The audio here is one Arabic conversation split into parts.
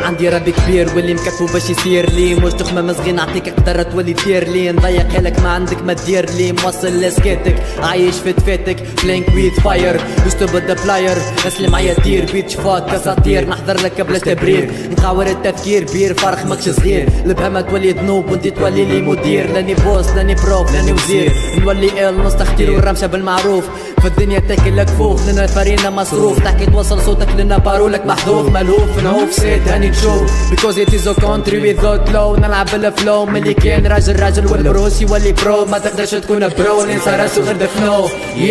عندي ربي كبير واللي مكتبو باش يصير لي، مش تخمة مصغي نعطيك قدرة تولي دير لي، نضيق حالك ما عندك ما دير لي، موصل لسكاتك عايش في تفاتك بلينك ويز فاير يوست تو ذا بلاير، اسلم معايا دير بيتش فاك كساطير، نحضر لك بلا تبرير، نقاور التفكير بير فرخ ماكش صغير، البهمة تولي ذنوب وانت تولي لي مدير، لاني بوس لاني بروف لاني وزير، نولي ال نص تختير والرمشة بالمعروف، في الدنيا تاكل لك فوق لنا فرينا مصروف، تحكي توصل صوتك لنا بارولك محذوف، ملهوف نعوف سيد هاني نشوف because it is a country without law، نلعب بالفلو ملي كان راجل والبروس يولي برو، ما تقدرش تكون برو ننسى راسو غير دفنو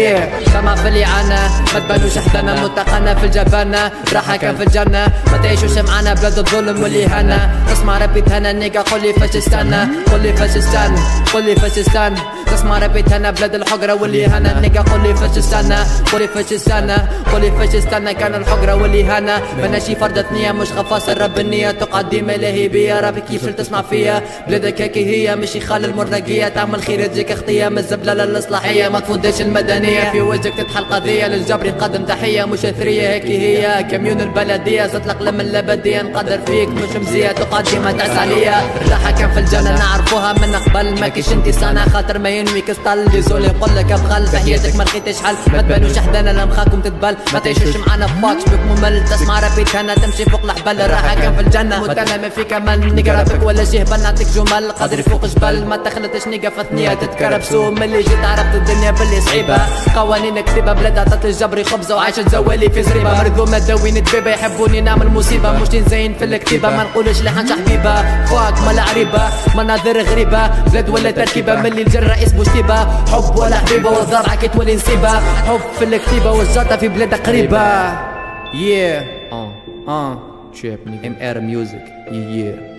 سمع في الإعانة ما تبانوش حدانا، متقنا في الجبانة راحة كان في الجنة، ما تعيشوش معانا بلاد الظلم والإهانة، اسمع ربي تهنا نيجا قولي فاش استنى، قولي فاش استنى، قولي فاش استنى، اسمع ربي تهنا بلاد الحقرة والإهانة، نيجا قولي فاش استنى، قولي فاش استنى، قولي فاش استنى، كان الحقرة والإهانة بناشي فردة نية مش خفاص الرب النية، تقدم إلهي بيا ربي كيف تسمع فيا، بلادك هكي هي مش يخال المرتقية، تعمل خير تجيك اختية من الزبلة للإصلاحية، ما تفوتش المدنية في وجهك تتحل قضية، للجبر قدم تحية مش أثرية هكي هي، كميون البلدية تطلق لم الأبدية، نقدر فيك مش مزية تقدم تعس عليا، الراحة كان في الجنة نعرفوها من قبل، ما كيش انتي صانع خاطر ما ينويك اسطل، ديزولي نقول لك بخل تحياتك ما لقيتش حل، ما تبانوش حدانا لمخاكم تتبل، ما تعيشوش معانا فاكش بك ممل، تسمع ربي تهنا تمشي فوق الحبل، الراحة كان في الجنة وتنا ما فيك امل، نقربك ولا شي هبل نعطيك جمل، قدري فوق جبل ما تخلطش نيقة في ثنية تتكرب سوق، ملي جيت عرفت الدنيا باللي صعيبة، قوانين كتيبة بلاد عطات الجبري خبزة وعايشة زوالي في زريبة، مرذومة داوين دبيبة يحبوني نعمل مصيبة، مش نزين في الكتيبة ما نقولش لحنش حبيبة، فاك مالا عريبة مناظر غريبة، بلاد ولا تركيبة ملي الجرة اسمه شتيبة، حب ولا حبيبة والضرعة كي تولي نسيبة، حب في الكتيبة والجاطة في بلاد قريبة. Yeah, trip, MR music, yeah.